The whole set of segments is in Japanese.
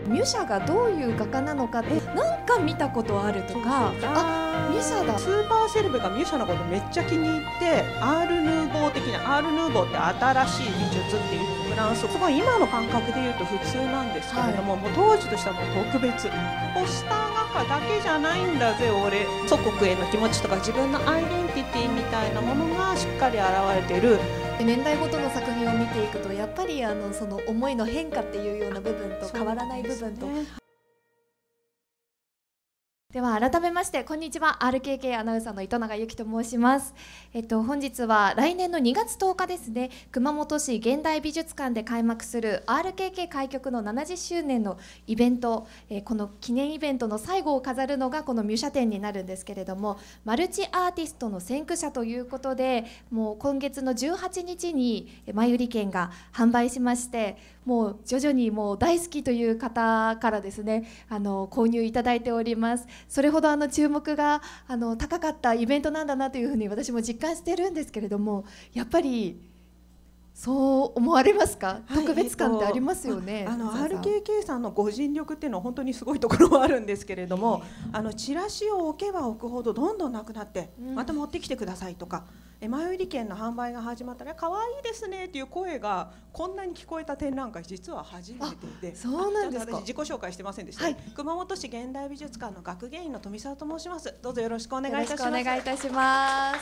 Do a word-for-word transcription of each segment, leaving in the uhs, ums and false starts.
ミュシャがどういう画家なのかってなんか見たことあるとか、あ、ミュシャだ。 スーパーセレブがミュシャのことめっちゃ気に入ってアール・ヌーボー的な、アール・ヌーボーって新しい美術っていうフランス、すごい今の感覚で言うと普通なんですけれども、はい、もう当時としてはもう特別、ポスター画家だけじゃないんだぜ俺、祖国への気持ちとか自分のアイデンティティみたいなものがしっかり現れている。 年代ごとの作品を見ていくとやっぱりあのその思いの変化っていうような部分と変わらない部分と。では改めましてこんにちは、 アールケーケー アナウンサーの糸永由紀と申します。えっと本日は来年のにがつとおかですね、熊本市現代美術館で開幕する アールケーケー 開局のななじゅっしゅうねんのイベント、えー、この記念イベントの最後を飾るのがこのミュシャ展になるんですけれども、マルチアーティストの先駆者ということで、もう今月のじゅうはちにちに前売り券が販売しまして、もう徐々にもう大好きという方からですね、あの購入いただいております。それほどあの注目があの高かったイベントなんだなというふうに私も実感してるんですけれども、やっぱりそう思われますか？はい、特別感ってありますよね。 えっと、あの アールケーケー さんのご尽力っていうのは本当にすごいところはあるんですけれども、あのチラシを置けば置くほどどんどんなくなって、うん、また持ってきてくださいとか、え前売り券の販売が始まったら可愛いですねっていう声がこんなに聞こえた展覧会、実は初めてで。 そうなんですか。 私自己紹介してませんでした、はい、熊本市現代美術館の学芸員の富澤と申します。どうぞよろしくお願いいたします。 よろしくお願いいたします。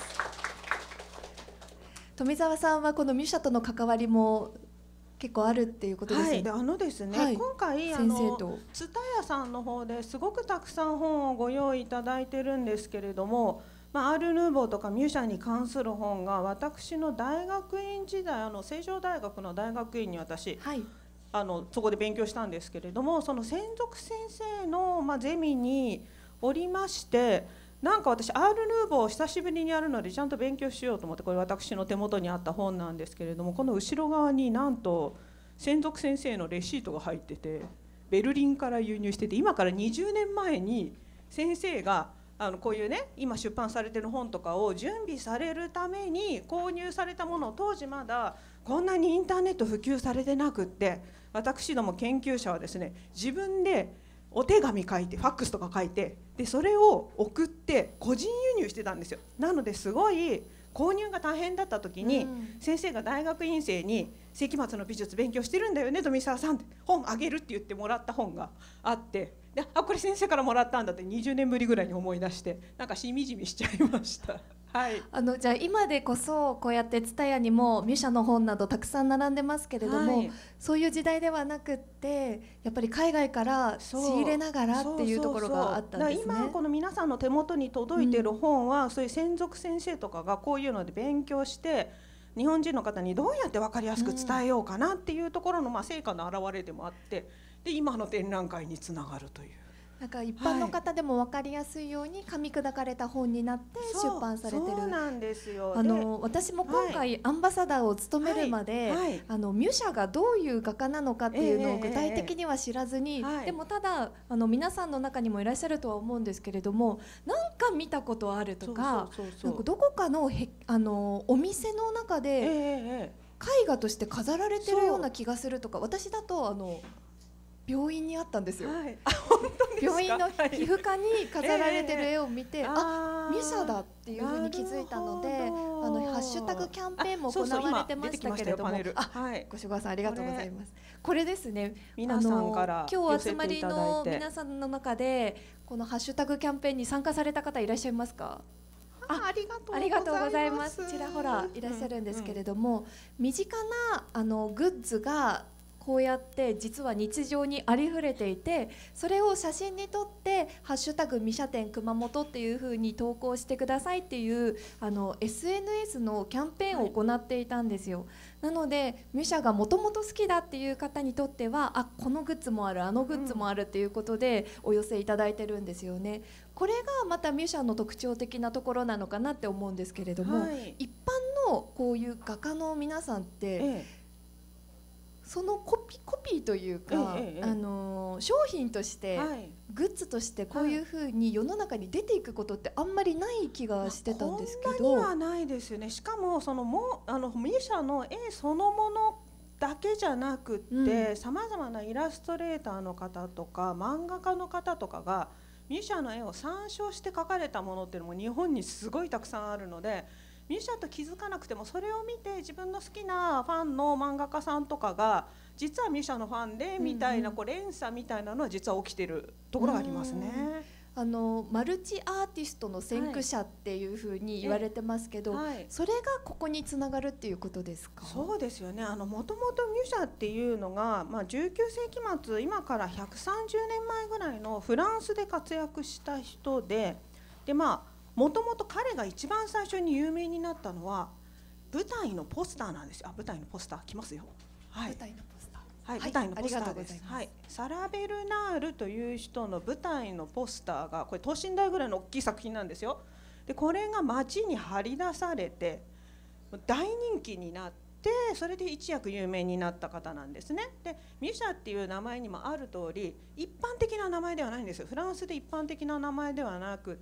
富澤さんはこのミュシャとの関わりも結構あるっていうことですよね。はい、 であのですね、はい、今回あの蔦屋さんの方ですごくたくさん本をご用意いただいてるんですけれども、まあ、アール・ヌーボーとかミュシャに関する本が私の大学院時代、あの成城大学の大学院に私、はい、あのそこで勉強したんですけれども、その専属先生の、まあ、ゼミにおりまして、なんか私アール・ヌーボーを久しぶりにやるのでちゃんと勉強しようと思って、これ私の手元にあった本なんですけれども、この後ろ側になんと専属先生のレシートが入ってて、ベルリンから輸入してて、今からにじゅうねんまえに先生があのこういうね今出版されてる本とかを準備されるために購入されたものを、当時まだこんなにインターネット普及されてなくって、私ども研究者はですね、自分でお手紙書いてファックスとか書いて、でそれを送って個人輸入してたんですよ。なのですごい購入が大変だった時に、うん、先生が大学院生に「世紀末の美術勉強してるんだよね富澤さん」って本あげるって言ってもらった本があって、であこれ先生からもらったんだってにじゅうねんぶりぐらいに思い出して、なんかしみじみしちゃいました。はい、あのじゃあ今でこそこうやって蔦屋にもミュシャの本などたくさん並んでますけれども、はい、そういう時代ではなくってやっぱり海外から仕入れながらっていうところがあったんですね。 そうそうそう、だから今この皆さんの手元に届いている本は、うん、そういう専属先生とかがこういうので勉強して日本人の方にどうやって分かりやすく伝えようかなっていうところの、まあ、成果の表れでもあって、で今の展覧会につながるという。 なんか一般の方でも分かりやすいように噛み砕かれた本になって出版されてる。 そうなんですよ。 あの私も今回アンバサダーを務めるまで、はいはい、あのミュシャがどういう画家なのかっていうのを具体的には知らずに、えーえー、でもただあの皆さんの中にもいらっしゃるとは思うんですけれども、なんか見たことあるとか、なんかどこかのへあのお店の中で絵画として飾られてるような気がするとか、私だとあの病院にあったんですよ。はい、あ本当ですか。病院の皮膚科に飾られてる絵を見て、えー、あミュシャだっていうふうに気づいたので、あのハッシュタグキャンペーンも行われてましたけれども、あ、はい、ご紹介さんありがとうございます。これですね、 皆さんから今日集まりの皆さんの中でこのハッシュタグキャンペーンに参加された方いらっしゃいますか？ あ、ありがとうございます。 ちらほらいらっしゃるんですけれども、うんうん、身近なあのグッズがこうやって実は日常にありふれていて、それを写真に撮ってハッシュタグミシャ展熊本っていう風に投稿してくださいっていうあの エスエヌエス のキャンペーンを行っていたんですよ。はい、なのでミシャがもともと好きだっていう方にとっては、あこのグッズもあるあのグッズもあるっていうことでお寄せいただいてるんですよね。これがまたミシャの特徴的なところなのかなって思うんですけれども、はい、一般のこういう画家の皆さんって、ええそのコピ、コピーというか、ええ、あの商品として、はい、グッズとしてこういうふうに世の中に出ていくことってあんまりない気がしてたんですけど、 こんなにはないですよね。しかもそのもあのミュシャの絵そのものっだけじゃなくってさまざまなイラストレーターの方とか漫画家の方とかがミュシャの絵を参照して描かれたものっていうのも日本にすごいたくさんあるので、ミュシャと気づかなくてもそれを見て自分の好きなファンの漫画家さんとかが実はミュシャのファンでみたいなこう連鎖みたいなのは実は起きてるところがありますね。 あのマルチアーティストの先駆者っていうふうに言われてますけど、はい、それがここにつながるっていうことですか？ そうですよね。あのもともとミュシャっていうのが、まあ、じゅうきゅうせいき末今からひゃくさんじゅうねんまえぐらいのフランスで活躍した人で、でまあもともと彼が一番最初に有名になったのは舞台のポスターなんですよ。あ、舞台のポスター来ますよ。はい、 舞台のポスター、 はい、舞台のポスターです。はい、サラ・ベルナールという人の舞台のポスターがこれ等身大ぐらいの大きい作品なんですよ。でこれが街に張り出されて大人気になって、それで一躍有名になった方なんですね。でミュシャっていう名前にもある通り一般的な名前ではないんですよ。フランスで一般的な名前ではなくって、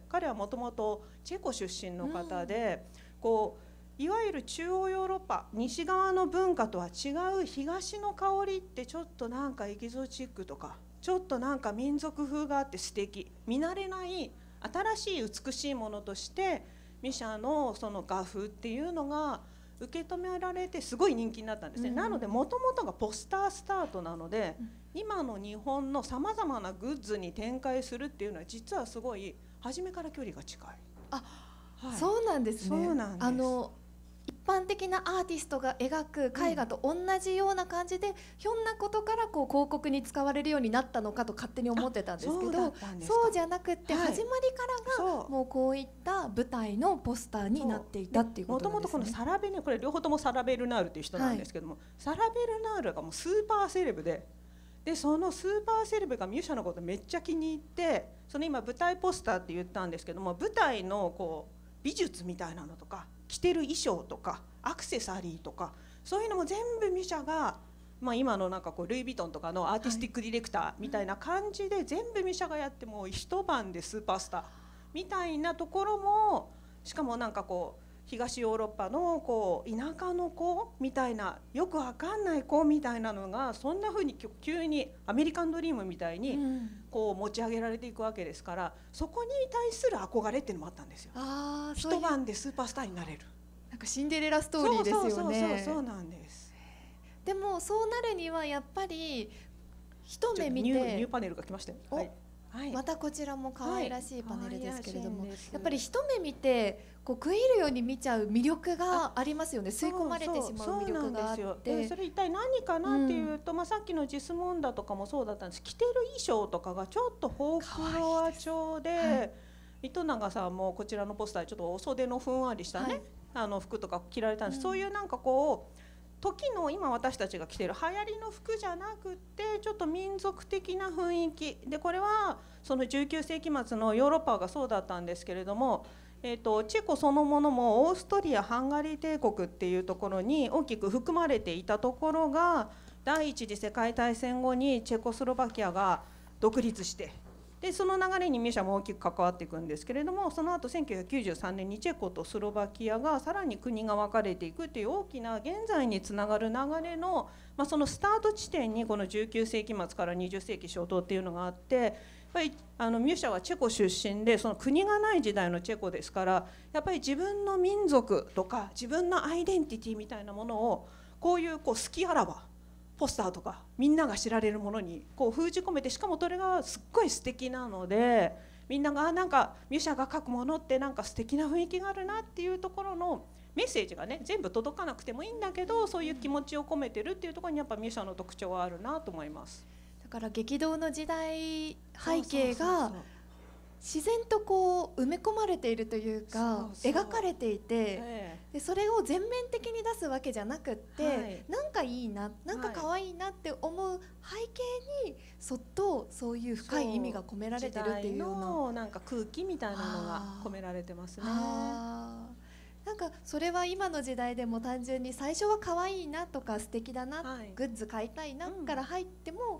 彼はもともとチェコ出身の方で、うん、こういわゆる中央ヨーロッパ西側の文化とは違う東の香りってちょっとなんかエキゾチックとかちょっとなんか民族風があって素敵、見慣れない新しい美しいものとしてミュシャのその画風っていうのが受け止められてすごい人気になったんですね、うん、なのでもともとがポスタースタートなので、うん、今の日本のさまざまなグッズに展開するっていうのは実はすごい初めから距離が近い。 あ、はい、そうなんですね。 そうなんです。 あの一般的なアーティストが描く絵画と同じような感じで、うん、ひょんなことからこう広告に使われるようになったのかと勝手に思ってたんですけど、そうそうじゃなくって、はい、始まりからがもうこういった舞台のポスターになっていたっていうことなんですね。 もともとこのサラベル、これ両方ともサラ・ベルナールという人なんですけども、はい、サラ・ベルナールがもうスーパーセレブで、でそのスーパーセレブがミュシャのことめっちゃ気に入って、その今舞台ポスターって言ったんですけども、舞台のこう美術みたいなのとか着てる衣装とかアクセサリーとかそういうのも全部ミュシャが、まあ、今のなんかこうルイ・ヴィトンとかのアーティスティックディレクターみたいな感じで全部ミュシャがやって、もう一晩でスーパースターみたいなところも、しかもなんかこう東ヨーロッパのこう田舎の子みたいなよくわかんない子みたいなのがそんな風に急にアメリカンドリームみたいにこう持ち上げられていくわけですから、そこに対する憧れっていうのもあったんですよ。あ、一晩でスーパースターになれる、 なんかシンデレラストーリーですよね。 そうそうそうそう、そうなんです。 でもそうなるにはやっぱり一目見て、 ニュー、ニューパネルが来ましたよ。はいはい、またこちらも可愛らしいパネルですけれども、はい、やっぱり一目見てこう食い入るように見ちゃう魅力がありますよね。吸い込まれてしまう魅力があって、 そうそう、でそれ一体何かなっていうと、うん、まあ、さっきのジスモンダとかもそうだったんです。着てる衣装とかがちょっとフォークロア調で、はい、糸永さんもこちらのポスターちょっとお袖のふんわりしたね、はい、あの服とか着られたんです、うん、そういうなんかこう時の今私たちが着てる流行りの服じゃなくてちょっと民族的な雰囲気で、これはそのじゅうきゅうせいき末のヨーロッパがそうだったんですけれども、えーと、チェコそのものもオーストリア・ハンガリー帝国っていうところに大きく含まれていたところが、第一次世界大戦後にチェコスロバキアが独立して、でその流れにミュシャも大きく関わっていくんですけれども、その後せんきゅうひゃくきゅうじゅうさんねんにチェコとスロバキアがさらに国が分かれていくっていう大きな現在につながる流れの、まあ、そのスタート地点にこのじゅうきゅうせいき末からにじゅっせいき初頭っていうのがあって、やっぱりあのミュシャはチェコ出身で、その国がない時代のチェコですから、やっぱり自分の民族とか自分のアイデンティティみたいなものをこういうこう好きあらばポスターとかみんなが知られるものにこう封じ込めて、しかもそれがすっごい素敵なので、みんながなんかミュシャが書くものってなんか素敵な雰囲気があるなっていうところのメッセージがね全部届かなくてもいいんだけど、そういう気持ちを込めてるっていうところにやっぱミュシャの特徴はあるなと思います。 だから激動の時代背景が自然とこう埋め込まれているというか、そうそう描かれていて、ええ、でそれを全面的に出すわけじゃなくって、はい、なんかいいな、なんか可愛いなって思う背景にそっとそういう深い意味が込められてるっていうような、 時代のなんか空気みたいなのが込められてますね。 なんかそれは今の時代でも単純に最初は可愛いなとか素敵だな、はい、グッズ買いたいなから入っても、うん、やっぱ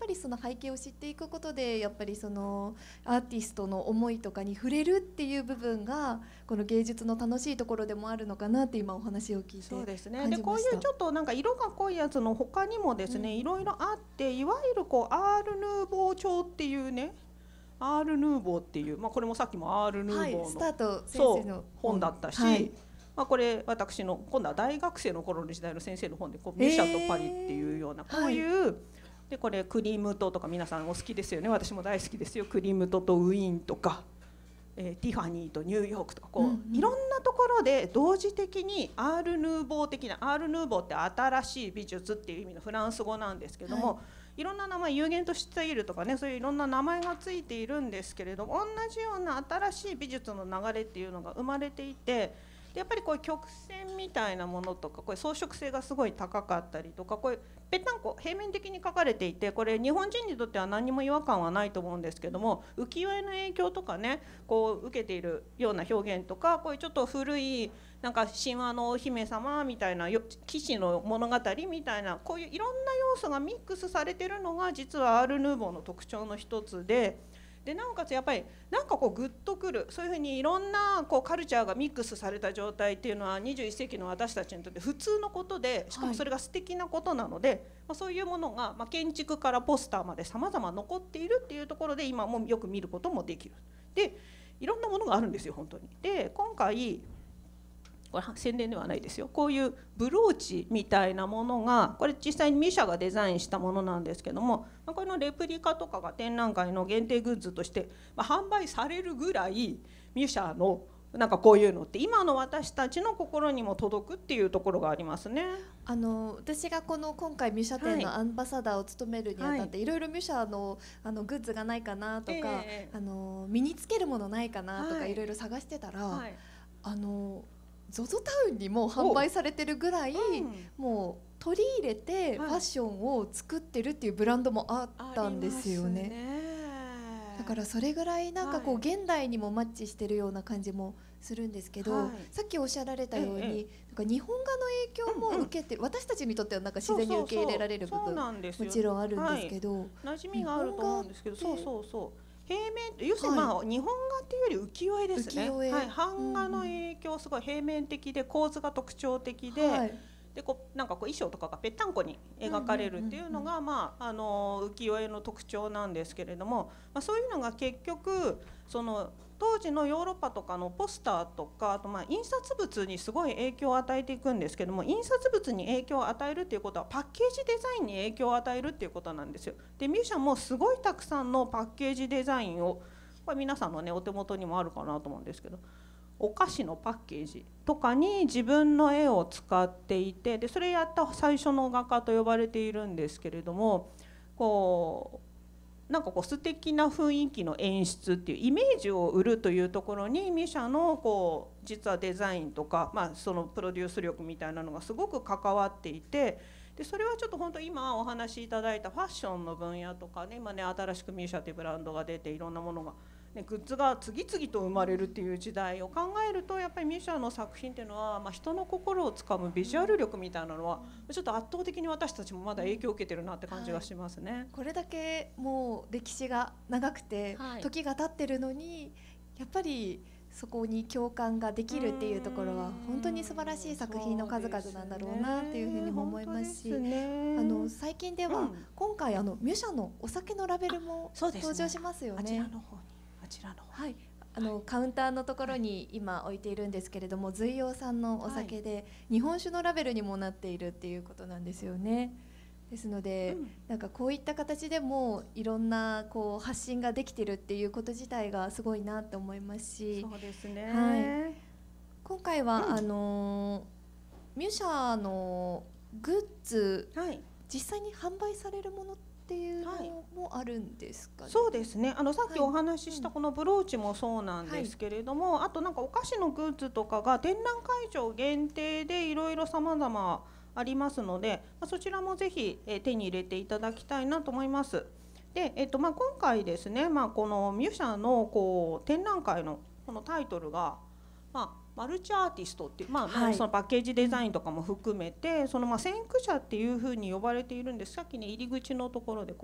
ぱりその背景を知っていくことでやっぱりそのアーティストの思いとかに触れるっていう部分がこの芸術の楽しいところでもあるのかなって今お話を聞いて感じました。 そうですね。でこういうちょっとなんか色が濃いやつの他にもですね、うん、いろいろあって、いわゆるこうアール・ヌーボー調っていうね、アール・ヌーボーっていう、まあ、これもさっきもアール・ヌーボーの、はい、 スタート先生の本だったし、はい、まあ、これ私の今度は大学生の頃の時代の先生の本でこうミュシャとパリっていうような、こういう、はい、でこれクリムトとか皆さんお好きですよね。私も大好きですよ。クリムトとウィーンとか、えー、ティファニーとニューヨークとかこう、うんうん、いろんなところで同時的にアール・ヌーボー的な、アール・ヌーボーって新しい美術っていう意味のフランス語なんですけども、はい、いろんな名前、有限としているとかね、そういういろんな名前がついているんですけれども、同じような新しい美術の流れっていうのが生まれていて、でやっぱりこういう曲線みたいなものとか、これ装飾性がすごい高かったりとか、これぺったんこ平面的に描かれていて、これ日本人にとっては何にも違和感はないと思うんですけども、浮世絵の影響とかね、こう受けているような表現とか、こういうちょっと古いなんか神話のお姫様みたいな騎士の物語みたいな、こういういろんな要素がミックスされてるのが実はアール・ヌーボーの特徴の一つで、でなおかつやっぱりなんかこうグッとくる、そういうふうにいろんなこうカルチャーがミックスされた状態っていうのはにじゅういっ世紀の私たちにとって普通のことで、しかもそれが素敵なことなので、はい、まあ、そういうものが、まあ、建築からポスターまでさまざま残っているっていうところで今もよく見ることもできる。でいろんなものがあるんですよ本当に。で今回これ宣伝ではないですよ、こういうブローチみたいなものが、これ実際にミュシャがデザインしたものなんですけども、これのレプリカとかが展覧会の限定グッズとして、まあ、販売されるぐらいミュシャのなんかこういうのって今の私たちの心にも届くっていうところがありますね。 あの私がこの今回ミュシャ展のアンバサダーを務めるにあたって、はい、いろいろミュシャのあのグッズがないかなとか、えー、あの身につけるものないかなとか、はい、いろいろ探してたら、はい、あのゾゾタウンにも販売されてるぐらい、うん、もう取り入れてファッションを作ってるっていうブランドもあったんですよね。ねだからそれぐらいなんかこう現代にもマッチしてるような感じもするんですけど、はい、さっきおっしゃられたように、ええ、なんか日本画の影響も受けてる、うんうん、私たちにとってはなんか自然に受け入れられる部分もちろんあるんですけど、はい、 馴染みがあると思うんですけど、そうそうそう平面、要するにまあ、はい、日本画っていうより浮世絵ですね。はい、版画の影響すごい平面的で構図が特徴的で、はい、でこうなんかこう衣装とかがぺったんこに描かれるっていうのが、まああの浮世絵の特徴なんですけれども、まあ、そういうのが結局その当時のヨーロッパとかのポスターとか、あとまあ印刷物にすごい影響を与えていくんですけども、印刷物に影響を与えるっていうことはパッケージデザインに影響を与えるっていうことなんですよ。でミュシャもすごいたくさんのパッケージデザインを、これ皆さんのねお手元にもあるかなと思うんですけど、お菓子のパッケージとかに自分の絵を使っていて、でそれやった最初の画家と呼ばれているんですけれども、こうなんかこう素敵な雰囲気の演出っていうイメージを売るというところにミュシャのこう実はデザインとか、まあ、そのプロデュース力みたいなのがすごく関わっていて、でそれはちょっと本当今お話しいただいたファッションの分野とかね、今ね新しくミュシャというブランドが出ていろんなものが、ね、グッズが次々と生まれるっていう時代を考えると、やっぱりミュシャの作品っていうのは、まあ、人の心をつかむビジュアル力みたいなのはちょっと圧倒的に私たちもまだ影響を受けてるなって感じがしますね、はい、 これだけもう歴史が長くて、はい、時が経ってるのにやっぱりそこに共感ができるっていうところは本当に素晴らしい作品の数々なんだろうなっていうふうにも思いますし、ね、あの最近では、うん、今回あのミュシャのお酒のラベルも登場しますよね。 あちらの方にあちらのはい、あの、はい、カウンターのところに今置いているんですけれども、随陽さんのお酒で、はい、日本酒のラベルにもなっているっていうことなんですよね。ですので、うん、なんかこういった形でもいろんなこう発信ができてるっていうこと自体がすごいなって思いますし、 そうですね、 はい、今回は、うん、あのミュシャのグッズ、はい、実際に販売されるものっていうのもあるんですかね。 はい、そうですね、あのさっきお話ししたこのブローチもそうなんですけれども、はい、あとなんかお菓子のグッズとかが展覧会場限定でいろいろさまざまありますので、そちらもぜひ手に入れていただきたいなと思います。で、えっとまあ、今回ですね、まあ、このミュシャのこう展覧会のこのタイトルが、まあ、マルチアーティストっていう、まあはい、そのパッケージデザインとかも含めてそのまあ先駆者っていうふうに呼ばれているんです。さっきね入り口のところでこう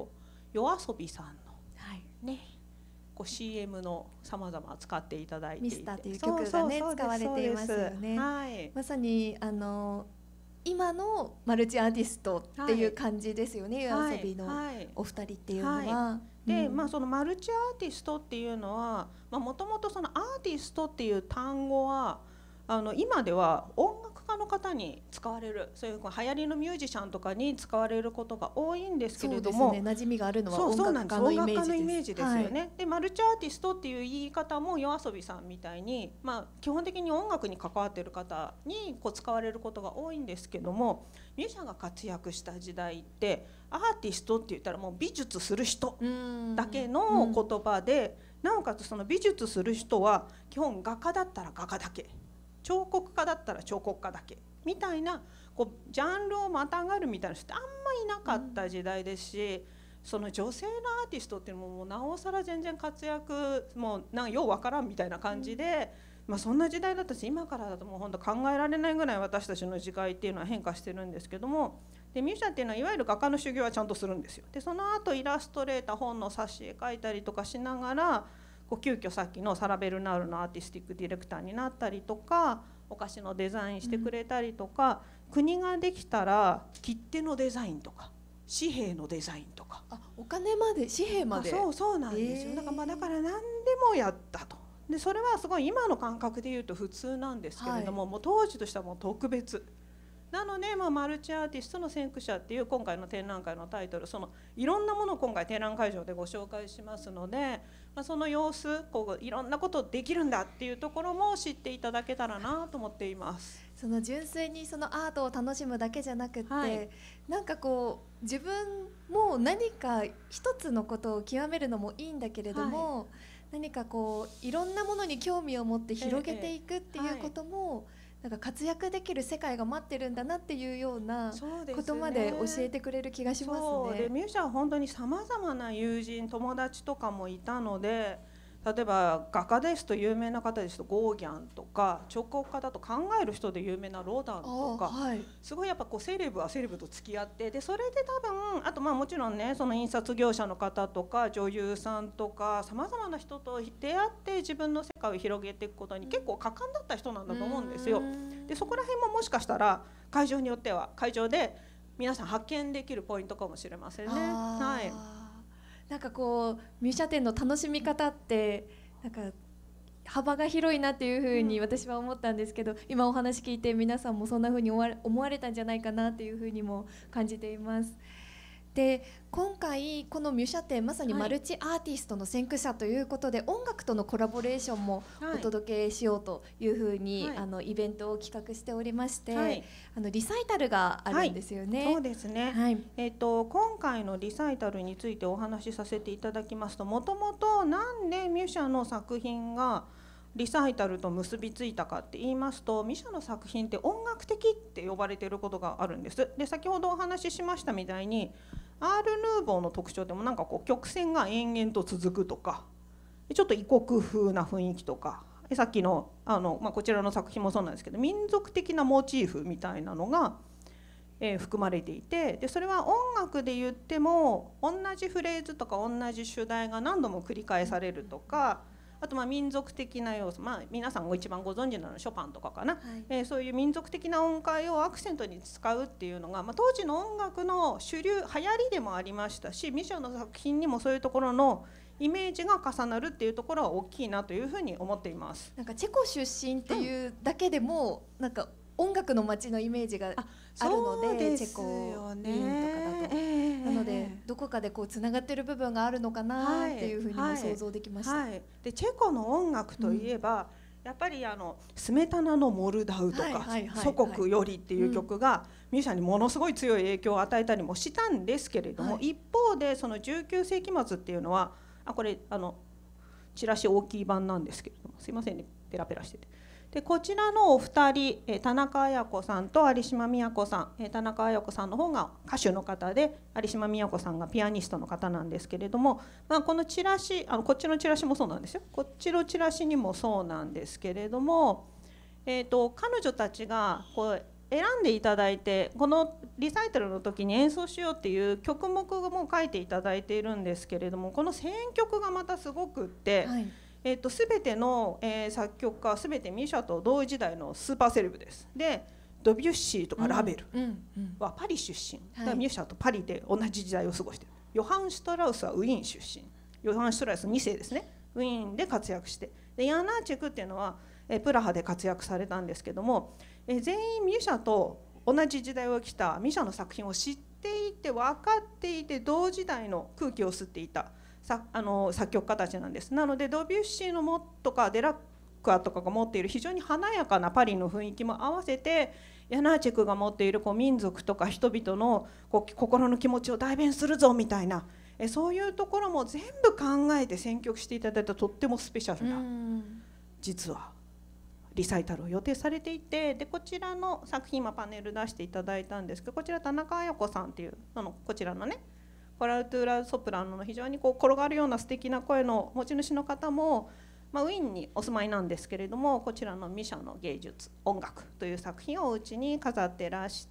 YOASOBIさんの、 はい、 ね、こう シーエム のさまざま使っていただいていて、 ミスターという曲がね使われていますよね。 はい、 まさにあの今のマルチアーティストっていう感じですよね、 はい、 YOASOBIのお二人っていうのは。 はい、で、まあ、そのマルチアーティストっていうのはもともとそのアーティストっていう単語はあの今では音楽家の方に使われる、そういう流行りのミュージシャンとかに使われることが多いんですけれども、 そうですね、馴染みがあるのは音楽家のイメージです。 音楽家のイメージですよね。はい、でマルチアーティストっていう言い方もYOASOBIさんみたいに、まあ、基本的に音楽に関わっている方にこう使われることが多いんですけども、ミュージシャンが活躍した時代ってアーティストって言ったらもう美術する人だけの言葉で、なおかつその美術する人は基本画家だったら画家だけ、彫刻家だったら彫刻家だけみたいなこうジャンルをまたがるみたいな人ってあんまいなかった時代ですし、うん、その女性のアーティストっていうのももうなおさら全然活躍もうなんかようわからんみたいな感じで、うん、まあ、そんな時代だったし、今からだともう本当考えられないぐらい私たちの時代っていうのは変化してるんですけども、でミュージシャンっていうのはいわゆる画家の修行はちゃんとするんですよ。でその後イラストレーター、本の挿絵描いたりとかしながらこう急遽さっきのサラ・ベルナールのアーティスティックディレクターになったりとか、お菓子のデザインしてくれたりとか、うん、国ができたら切手のデザインとか紙幣のデザインとか、 あ、お金まで紙幣まで、 そうそうなんですよ。だからまあだから何でもやったと。でそれはすごい今の感覚で言うと普通なんですけれども、はい、もう当時としてはもう特別なので、まあ、マルチアーティストの先駆者っていう今回の展覧会のタイトル、そのいろんなものを今回展覧会場でご紹介しますので、まあ、その様子こういろんなことできるんだっていうところも知っていただけたらなと思っています。 その純粋にそのアートを楽しむだけじゃなくて、はい、なんかこう自分も何か一つのことを極めるのもいいんだけれども、はい、何かこういろんなものに興味を持って広げていくっていうことも、ええはい、なんか活躍できる世界が待ってるんだなっていうようなことまで教えてくれる気がしますね。 そうでミュージシャンは本当にさまざまな友人友達とかもいたので、例えば画家ですと有名な方ですとゴーギャンとか、彫刻家だと考える人で有名なロダンとか、はい、すごいやっぱこうセレブはセレブと付き合って、でそれで多分あとまあもちろんね、その印刷業者の方とか女優さんとかさまざまな人と出会って自分の世界を広げていくことに結構果敢だった人なんだと思うんですよ。でそこら辺ももしかしたら会場によっては会場で皆さん発見できるポイントかもしれませんね。はい、 なんかこうミュージャ展の楽しみ方ってなんか幅が広いなっていうふうに私は思ったんですけど、うん、今お話聞いて皆さんもそんなふうに思われたんじゃないかなっていうふうにも感じています。で今回このミュシャ展まさにマルチアーティストの先駆者ということで、はい、音楽とのコラボレーションもお届けしようというふうに、はい、あのイベントを企画しておりまして、はい、あのリサイタルがあるんですよね。 はい、そうですね、はい、えーと、今回のリサイタルについてお話しさせていただきますと、もともとなんでミュシャの作品がリサイタルと結びついたかって言いますと、ミシャの作品って音楽的って呼ばれていることがあるんです。で先ほどお話ししましたみたいにアール・ヌーボーの特徴でもなんかこう曲線が延々と続くとか、ちょっと異国風な雰囲気とか、さっきのあの、まあ、こちらの作品もそうなんですけど、民族的なモチーフみたいなのが、えー、含まれていて、でそれは音楽で言っても同じフレーズとか同じ主題が何度も繰り返されるとか、あとまあ民族的な要素、まあ、皆さんが一番ご存知なのはショパンとかかな、はい、えー、そういう民族的な音階をアクセントに使うっていうのが、まあ、当時の音楽の主流流行りでもありましたし、ミシャの作品にもそういうところのイメージが重なるっていうところは大きいなというふうに思っています。 なんかチェコ出身っていうだけでも、うん、なんか音楽の街のイメージがあるの で, でチェコウィーンとかだと、えー、なのでどこかでこうつながってる部分があるのかなっていうふうにも想像できました。 はいはい、でチェコの音楽といえば、うん、やっぱりあのスメタナのモルダウとか祖国よりっていう曲がミュージシャンにものすごい強い影響を与えたりもしたんですけれども、はい、一方でそのじゅうきゅうせいき末っていうのは、あこれあのチラシ大きい版なんですけれども、すいませんねペラペラしてて。でこちらのお二人、え田中綾子さんと有島美也子さん、え田中綾子さんの方が歌手の方で、有島美也子さんがピアニストの方なんですけれども、まあ、このチラシあのこっちのチラシもそうなんですよ。こっちのチラシにもそうなんですけれども、えーと、彼女たちがこう選んでいただいて、このリサイタルの時に演奏しようっていう曲目も書いていただいているんですけれども、この選曲がまたすごくって、はい、えー、と全ての、えー、作曲家全てミュシャと同時代のスーパーセレブです。でドビュッシーとかラベルはパリ出身、うんうん、だからミュシャとパリで同じ時代を過ごしている。ヨハン・シュトラウスはウィーン出身、ヨハン・シュトラウスに世ですね、ウィーンで活躍して、でヤナーチェクっていうのは、えー、プラハで活躍されたんですけども、えー、全員ミュシャと同じ時代を来たミュシャの作品を知っていて分かっていて同時代の空気を吸っていたさあの作曲家たちなんです。なのでドビュッシーのもとかデラックアとかが持っている非常に華やかなパリの雰囲気も合わせて、ヤナーチェクが持っているこう民族とか人々のこう心の気持ちを代弁するぞみたいな、えそういうところも全部考えて選曲していただいたとってもスペシャルな実はリサイタルを予定されていて、でこちらの作品今パネル出していただいたんですけど、こちら田中綾子さんっていうあのこちらのねコラルトゥーラソプラノの非常にこう転がるような素敵な声の持ち主の方も、まあ、ウィーンにお住まいなんですけれども、こちらのミュシャの芸術音楽という作品をお家に飾ってらして、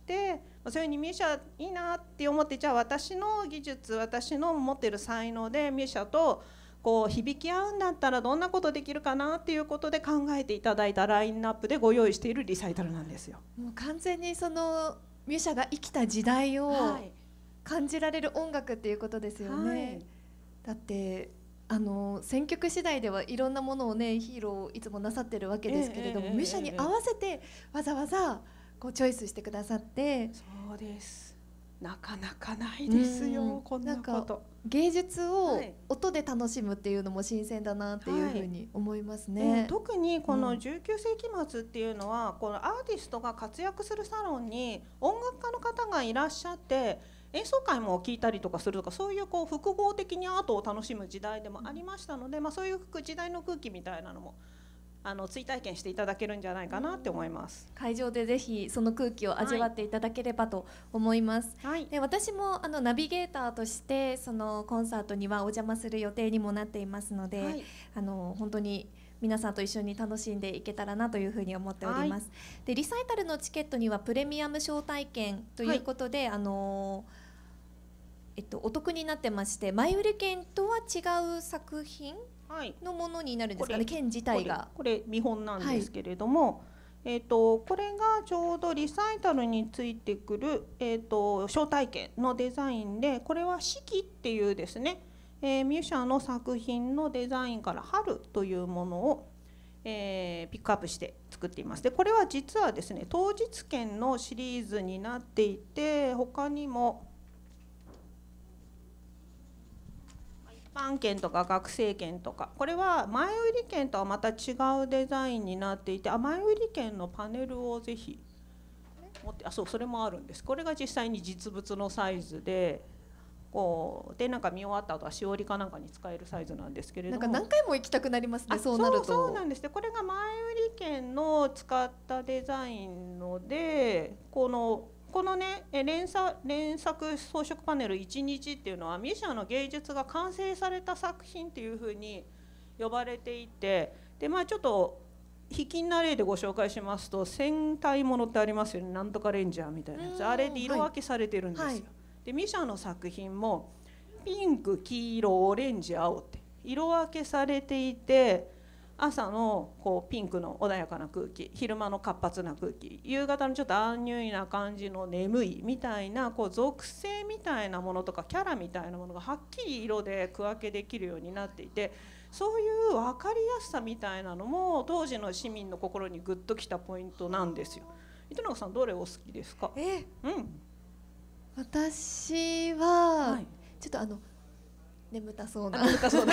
そういうふうにミュシャいいなって思って、じゃあ私の技術私の持ってる才能でミュシャとこう響き合うんだったらどんなことできるかなっていうことで考えていただいたラインナップでご用意しているリサイタルなんですよ。 もう完全にそのミュシャが生きた時代を感じられる音楽っていうことですよね、はい、だってあの選曲次第ではいろんなものをねヒーローいつもなさってるわけですけれども、えーえー、ミュシャに合わせてわざわざこうチョイスしてくださって、 そうです、なかなかないですよ、こんなこと。 芸術を音で楽しむっていうのも新鮮だなっていうふうに思いますね、はい、 特にこのじゅうきゅう世紀末っていうのは、このアーティストが活躍するサロンに音楽家の方がいらっしゃって演奏会も聞いたりとかするとか、そういうこう複合的にアートを楽しむ時代でもありましたので、まあ、そういう時代の空気みたいなのもあの追体験していただけるんじゃないかなって思います。 会場でぜひその空気を味わっていただければと思います、はい、で私もあのナビゲーターとしてそのコンサートにはお邪魔する予定にもなっていますので、はい、あの本当に皆さんと一緒に楽しんでいけたらなというふうに思っております、はい、でリサイタルのチケットにはプレミアム招待券ということで、はい、あのえっと、お得になってまして、前売り券とは違う作品のものになるんですかね、券自体が。 これ、これ見本なんですけれども、はい、えー、とこれがちょうどリサイタルについてくる、えー、と招待券のデザインで、これは四季っていうですね、えー、ミュシャの作品のデザインから春というものを、えー、ピックアップして作っています。でこれは実はですね、当日券のシリーズになっていて、他にも一般券とか学生券とか、これは前売り券とはまた違うデザインになっていて、あ前売り券のパネルをぜひ持って、あそうそれもあるんです。これが実際に実物のサイズで、こうでなんか見終わった後はしおりかなんかに使えるサイズなんですけれども、 なんか何回も行きたくなりますね。そうなると。 そうそうなんですね。これが前売り券の使ったデザインので、このこのね連作連作装飾パネルいちにちっていうのはミュシャの芸術が完成された作品っていうふうに呼ばれていて、でまあちょっと卑近な例でご紹介しますと、戦隊ものってありますよね、なんとかレンジャーみたいなやつ、あれで色分けされてるんですよ、はいはい、でミュシャの作品もピンク黄色オレンジ青って色分けされていて、朝のこうピンクの穏やかな空気、昼間の活発な空気、夕方のちょっとアンニュイな感じの眠いみたいなこう属性みたいなものとかキャラみたいなものがはっきり色で区分けできるようになっていて、そういう分かりやすさみたいなのも当時の市民の心にグッときたポイントなんですよ。糸永さんどれお好きですか？ え、 うん、 私は、はい、ちょっとあの眠たそうな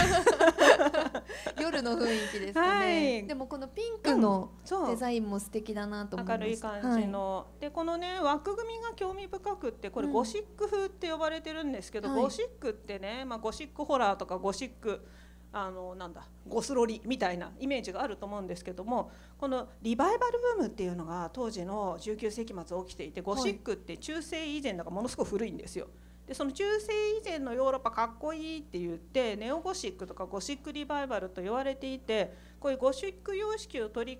夜の雰囲気ですかね、はい、でもこのピンクのデザインも素敵だなと思いました。 明るい感じの、はい、でこのね枠組みが興味深くって、これゴシック風って呼ばれてるんですけど、うん、ゴシックってね、まあ、ゴシックホラーとかゴシックあのなんだゴスロリみたいなイメージがあると思うんですけども、このリバイバルブームっていうのが当時のじゅうきゅう世紀末起きていて、ゴシックって中世以前だからものすごく古いんですよ。でその中世以前のヨーロッパかっこいいって言ってネオゴシックとかゴシックリバイバルと言われていて、こういうゴシック様式を取り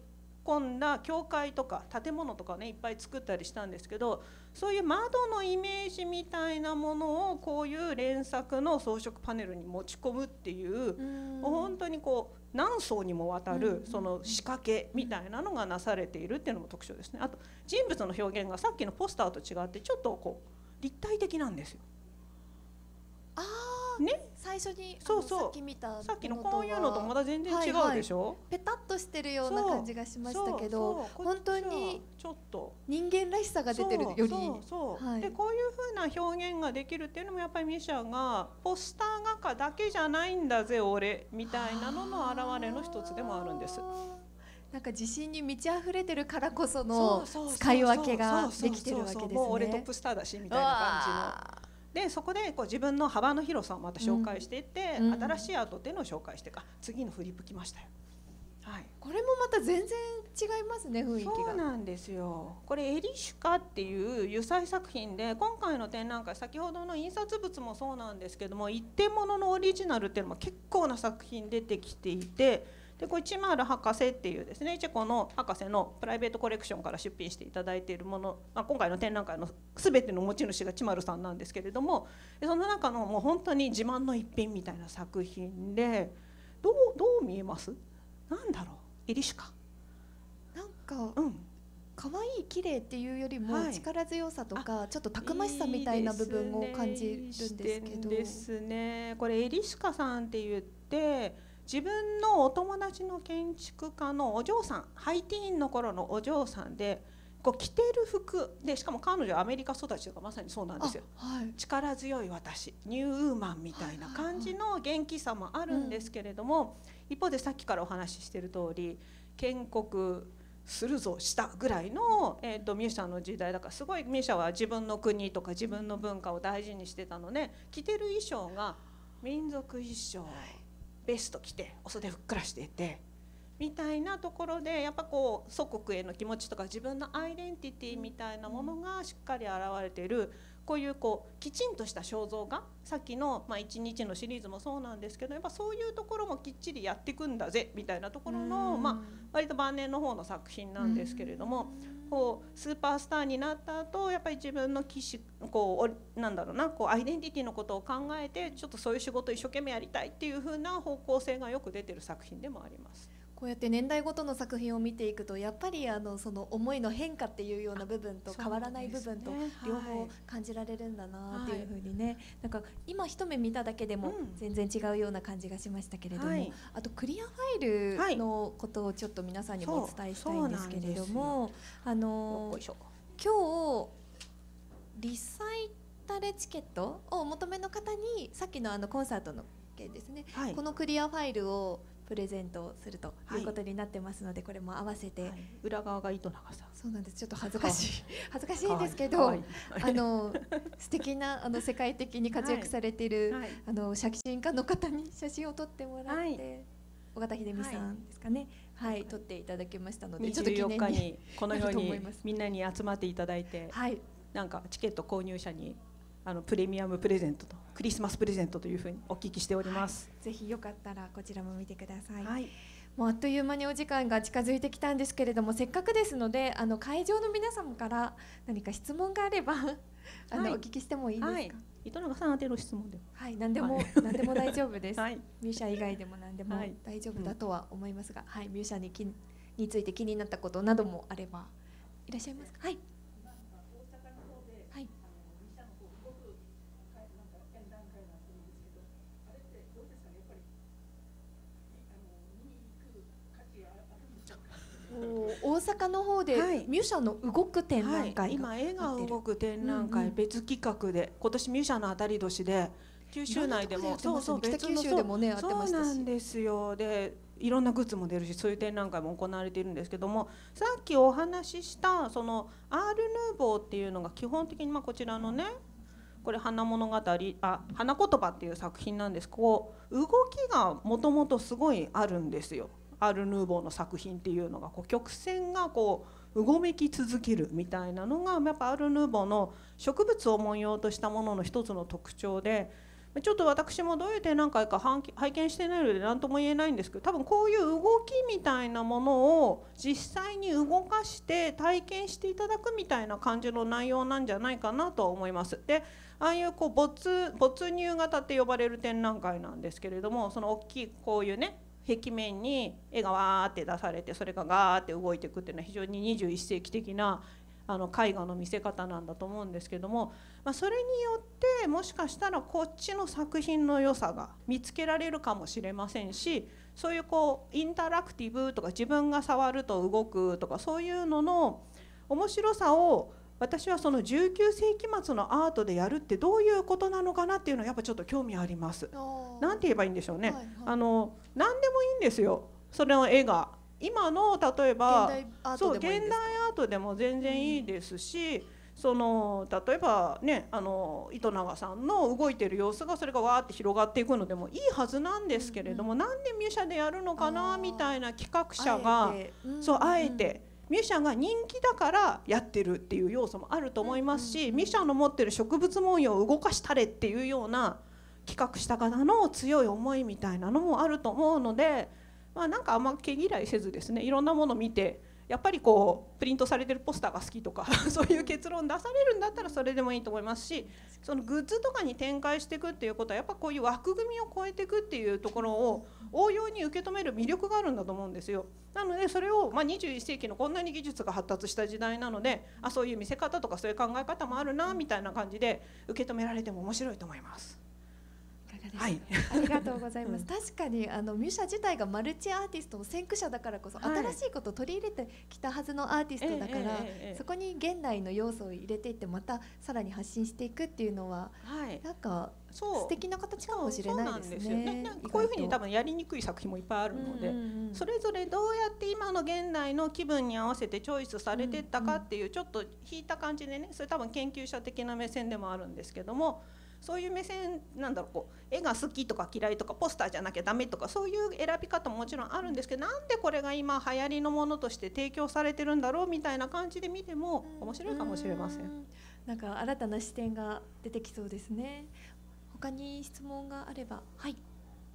込んだ教会とか建物とかねいっぱい作ったりしたんですけど、そういう窓のイメージみたいなものをこういう連作の装飾パネルに持ち込むっていう、う本当にこう何層にもわたるその仕掛けみたいなのがなされているっていうのも特徴ですね。あと人物の表現がさっきのポスターと違ってちょっとこう立体的なんですよ。 あね、最初にそうそうさっき見たさっきのこういうのとまだ全然違うでしょ、はいはい、 ペタッとしてるような感じがしましたけど、本当にちょっと人間らしさが出てるより、 そうそう、はい、でこういう風な表現ができるっていうのもやっぱりミシャがポスター画家だけじゃないんだぜ俺みたいなのの表れの一つでもあるんです。 なんか自信に満ち溢れてるからこその使い分けができてるわけですね。 もう俺トップスターだしみたいな感じの。でそこでこう自分の幅の広さをまた紹介していって、うん、新しいアートっていうのを紹介してか、次のフリップ来ましたよ、 はい、これもまた全然違いますね、雰囲気が。 そうなんですよ。これエリシュカっていう油彩作品で、今回の展覧会先ほどの印刷物もそうなんですけども、一点物のオリジナルっていうのも結構な作品出てきていて、でこれチマール博士っていうですね、チェコの博士のプライベートコレクションから出品していただいているもの、まあ、今回の展覧会の全ての持ち主がチマルさんなんですけれども、その中のもう本当に自慢の一品みたいな作品で、どうどう見えます？なんだろう、エリシュカ。 なんか、うん、可愛い綺麗っていうよりも力強さとか、はい、ちょっとたくましさみたいな部分を感じるんですけど。いいですね。これエリシュカさんって言って、自分のお友達の建築家のお嬢さん、ハイティーンの頃のお嬢さんで、こう着てる服で、しかも彼女はアメリカ育ちとかまさにそうなんですよ、はい、力強い私、ニューウーマンみたいな感じの元気さもあるんですけれども、一方でさっきからお話ししている通り、建国するぞしたぐらいの、えー、とミュシャの時代だから、すごいミュシャは自分の国とか自分の文化を大事にしてたので、着てる衣装が民族衣装、はい、ベスト着てお袖ふっくらしていてみたいなところで、やっぱこう祖国への気持ちとか自分のアイデンティティみたいなものがしっかり現れている、こういうこうきちんとした肖像画、さっきのまあいちにちのシリーズもそうなんですけど、やっぱそういうところもきっちりやっていくんだぜみたいなところの、まあ割と晩年の方の作品なんですけれども、こうスーパースターになった後、やっぱり自分の騎士こうなんだろうな、こうアイデンティティのことを考えて、ちょっとそういう仕事を一生懸命やりたいっていう風な方向性がよく出てる作品でもあります。 こうやって年代ごとの作品を見ていくと、やっぱりあのその思いの変化っていうような部分と変わらない部分と両方感じられるんだなっていうふうにね、なんか今一目見ただけでも全然違うような感じがしましたけれども、はい、あとクリアファイルのことをちょっと皆さんにもお伝えしたいんですけれども、あの今日リサイタルチケットをお求めの方に、さっきのあのコンサートの件ですね、はい、このクリアファイルをプレゼントするということになってますので、はい、これも合わせて、はい、 裏側が糸永さん。 そうなんです。ちょっと恥ずかしい恥ずかしいんですけど、あの素敵なあの世界的に活躍されている、はい、あの写真家の方に写真を撮ってもらって、はい、尾形秀美さんですかね、はい、はい、撮っていただきましたので、 ちょっと記念ににじゅうよっかにこのようにみんなに集まっていただいて、はい、なんかチケット購入者にあのプレミアムプレゼントとクリスマスプレゼントというふうにお聞きしております、 はい、ぜひよかったらこちらも見てください、はい、もうあっという間にお時間が近づいてきたんですけれども、せっかくですのであの会場の皆様から何か質問があればあの、はい、お聞きしてもいいですか。はい、 糸永さん宛ての質問でも、 はい、何でも、はい、何でも大丈夫です、はい、ミュシャ以外でも何でも大丈夫だとは思いますが、はい、ミュシャにきについて気になったことなどもあればいらっしゃいますか。はい、大阪の方で、はい、ミュシャの動く展覧会が、はい、 今絵が動く展覧会、うんうん、別企画で今年ミュシャの当たり年で九州内でもそうそう別の北九州でもねあってましたし、 そうなんですよ。でいろんなグッズも出るし、そういう展覧会も行われているんですけども、さっきお話ししたそのアール・ヌーボーっていうのが基本的にまあこちらのね、これ花物語、あ花言葉っていう作品なんです。こう動きがもともとすごいあるんですよ。アール・ヌーボーの作品っていうのがこう曲線がこううごめき続けるみたいなのがやっぱアール・ヌーボーの植物を文様としたものの一つの特徴で、 ちょっと私もどういう展覧会か拝見してないので何とも言えないんですけど、多分こういう動きみたいなものを実際に動かして体験していただくみたいな感じの内容なんじゃないかなとは思います。で、ああいうこう 没, 没入型って呼ばれる展覧会なんですけれども、その大きいこういうね壁面に絵がわーって出されて、それがガーって動いていくっていうのは非常ににじゅういっ世紀的なあの絵画の見せ方なんだと思うんですけども、まあ、それによってもしかしたらこっちの作品の良さが見つけられるかもしれませんし、そういうこうインタラクティブとか自分が触ると動くとかそういうのの面白さを、私はそのじゅうきゅう世紀末のアートでやるってどういうことなのかなっていうのはやっぱちょっと興味あります。なんて言えばいいんでしょうね、はいはい、あの何でもいいんですよ、それの絵が。今の例えば現代アートでもいいんですか？そう、現代アートでも全然いいですし、うん、その例えばね、あの糸永さんの動いてる様子がそれがわーって広がっていくのでもいいはずなんですけれども、うんうん、なんでミュシャでやるのかなみたいな企画者があえて、うんうん、そうあえてミュシャが人気だからやってるっていう要素もあると思いますし、うんうん、ミュシャの持ってる植物文様を動かしたれっていうような企画した方の強い思いみたいなのもあると思うので、まあ、なんかあんま毛嫌いせずですね、いろんなものを見て、やっぱりこうプリントされてるポスターが好きとかそういう結論出されるんだったらそれでもいいと思いますし、そのグッズとかに展開していくっていうことはやっぱこういう枠組みを超えていくっていうところを応用に受け止める魅力があるんだと思うんですよ。なのでそれを、まあ、にじゅういっ世紀のこんなに技術が発達した時代なので、あ、そういう見せ方とかそういう考え方もあるなみたいな感じで受け止められても面白いと思います。 はい、ありがとうございます、うん、確かにあのミュシャ自体がマルチアーティストの先駆者だからこそ、はい、新しいことを取り入れてきたはずのアーティストだから、えーえー、そこに現代の要素を入れていってまたさらに発信していくっていうのは、はい、なんか素敵な形かもしれないですね。 こういうふうに多分やりにくい作品もいっぱいあるので、うんうんうん、それぞれどうやって今の現代の気分に合わせてチョイスされていったかっていう、ちょっと引いた感じでね、それ多分研究者的な目線でもあるんですけども、そういう目線なんだろう、こう絵が好きとか嫌いとかポスターじゃなきゃダメとかそういう選び方ももちろんあるんですけど、なんでこれが今流行りのものとして提供されてるんだろうみたいな感じで見ても面白いかもしれません。んなんか新たな視点が出てきそうですね。他に質問があれば。はい。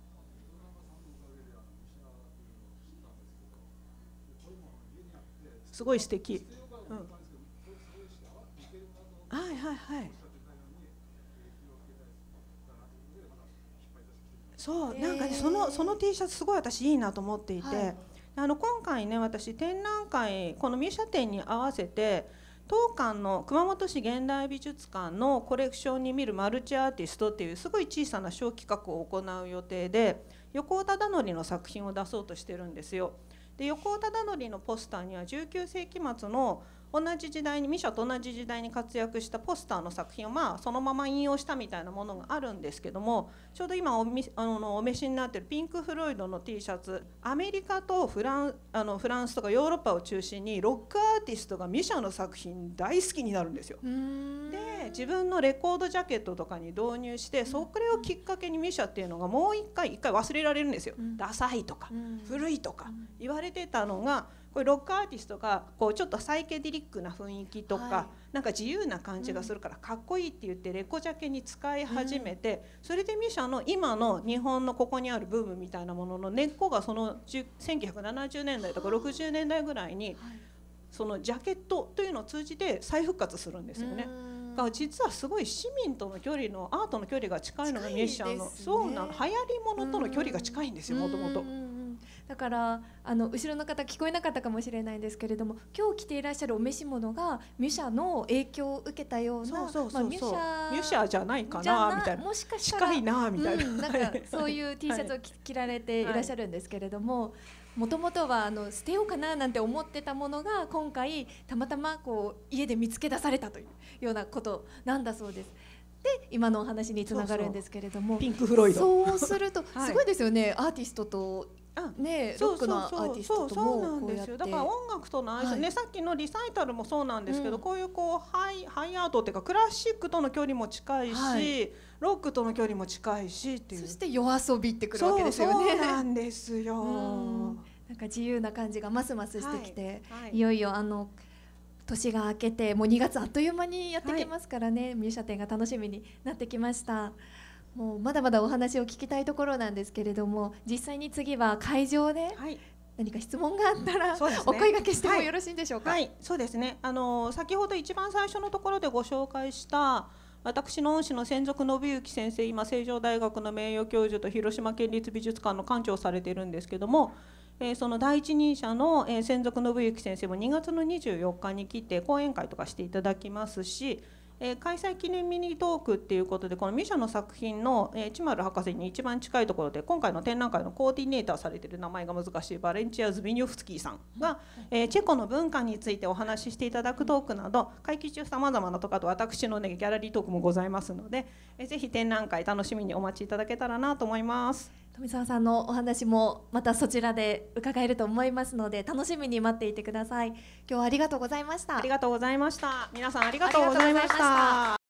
すごい素敵。うん、はいはいはい。そう、なんかね、そのその T シャツすごい私いいなと思っていて、はい、あの今回ね、私展覧会このミュシャ展に合わせて当館の熊本市現代美術館のコレクションに見るマルチアーティストっていうすごい小さな小企画を行う予定で、横尾忠則の作品を出そうとしてるんですよ。で、横尾忠則のポスターにはじゅうきゅう世紀末の同じ時代にミシャと同じ時代に活躍したポスターの作品をまあそのまま引用したみたいなものがあるんですけども、ちょうど今おみあのお召しになっているピンク・フロイドの T シャツ、アメリカとフラン、あのフランスとかヨーロッパを中心にロックアーティストがミシャの作品大好きになるんですよ。で、自分のレコードジャケットとかに導入して、それをきっかけにミシャっていうのがもう一回一回忘れられるんですよ。ダサいとか古いとか言われてたのが、これロックアーティストがこうちょっとサイケデリックな雰囲気とか、はい、なんか自由な感じがするからかっこいいって言ってレコジャケに使い始めて、うん、それでミシャの今の日本のここにあるブームみたいなものの根っこがそのせんきゅうひゃくななじゅうねんだいとかろくじゅうねんだいぐらいにそのジャケットというのを通じて再復活するんですよね。だから実はすごい市民との距離のアートの距離が近いのがミシャの、ね、そうなの、流行りものとの距離が近いんですよ、もともと。 だからあの後ろの方聞こえなかったかもしれないんですけれども、今日着ていらっしゃるお召し物がミュシャの影響を受けたような、 そうそうそうそう、まあ、ミュシャミュシャじゃないかなみたいな、 もしかしたら近いなみたいな、 うん、なんかそういう T シャツを着、はい、着られていらっしゃるんですけれども、もともとはあの捨てようかななんて思ってたものが今回たまたまこう家で見つけ出されたというようなことなんだそうです。で今のお話につながるんですけれども、 ピンク・フロイド、 そうするとすごいですよね、はい、アーティストとね、ロックのアーティストともこうやって、 だから音楽との相性、はい、ね、さっきのリサイタルもそうなんですけど、うん、こういうこうハイ、ハイアートっていうかクラシックとの距離も近いし、はい、ロックとの距離も近いしっていう、 そして夜遊びってくるわけですよね。 そうなんですよ、うん、 なんか自由な感じがますますしてきて、はいはい、いよいよあの年が明けてもうにがつあっという間にやってきますからね、はい、ミュシャ展が楽しみになってきました。 もうまだまだお話を聞きたいところなんですけれども、実際に次は会場で何か質問があったら、はい、お声掛けしてもよろしいでしょうか。 はい、はい、そうですね。あの先ほど一番最初のところでご紹介した私の恩師の千束信之先生、今成城大学の名誉教授と広島県立美術館の館長をされているんですけども、えー、その第一人者の、えー、千束信之先生もにがつのにじゅうよっかに来て講演会とかしていただきますし、えー、開催記念ミニトークっていうことで、このミシャの作品の、えー、チマル博士に一番近いところで、今回の展覧会のコーディネーターされている、名前が難しいバレンチア・ズビニョフスキーさんが、えー、チェコの文化についてお話ししていただくトークなど、会期中さまざまなとかと私の、ね、ギャラリートークもございますので、えー、ぜひ展覧会楽しみにお待ちいただけたらなと思います。 富澤さんのお話もまたそちらで伺えると思いますので、楽しみに待っていてください。今日はありがとうございました。 ありがとうございました。皆さんありがとうございました。